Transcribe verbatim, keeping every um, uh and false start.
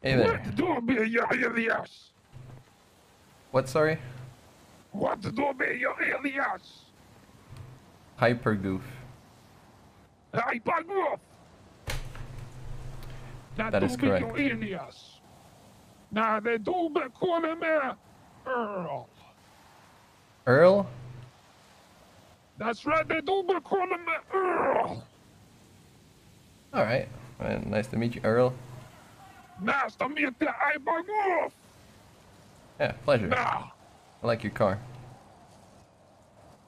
Hey there. What do be your alias? What, sorry? What do be your alias? Hypergoof. Hey, Bagwolf! That, That do is be correct. your alias. Now, they do be calling me Earl. Earl? That's right, they do be calling me Earl. Alright. Well, nice to meet you, Earl. Nice to meet you, hey, Bagwolf. Yeah, pleasure. Now. I like your car.